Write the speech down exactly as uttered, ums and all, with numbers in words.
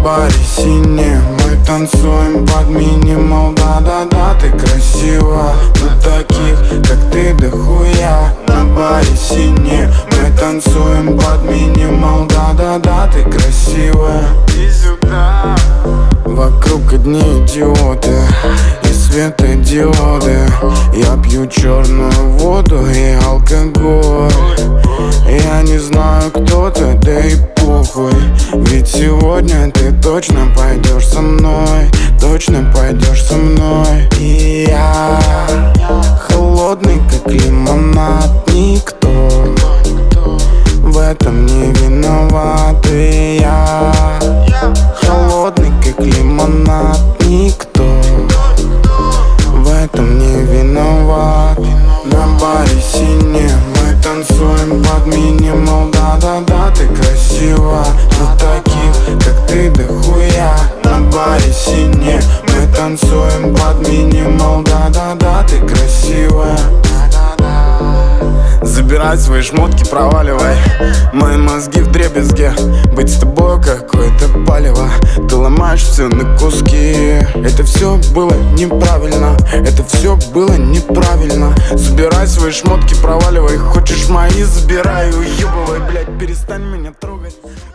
баре сине мы танцуем под минимал. Да-да-да, ты красива, но таких, как ты, дохуя. На баре сине мы танцуем под минимал. Да-да-да, ты красивая. Иди сюда. Вокруг одни идиоты и светодиоды. Я пью черную воду и алкоголь. Я не знаю, кто ты, да и похуй. Ведь сегодня ты точно пойдешь со мной. Точно пойдешь со мной. И я холодный, как лимонад. Никто в этом не виноват. И я холодный, как лимонад. Никто в этом не виноват. На баре сине мы танцуем под минимал. Да-да-да, ты красива, но таких, как ты, дохуя. На баре сине мы танцуем под минимал. Да-да-да, ты красивая. Забирай свои шмотки, проваливай. Мои мозги в дребезге. Быть с тобой какое-то палево. Ты ломаешь все на куски. Это все было неправильно. Это все было неправильно. Забирай свои шмотки, проваливай. Хочешь мои, забирай, уебывай, блядь, перестань меня трогать.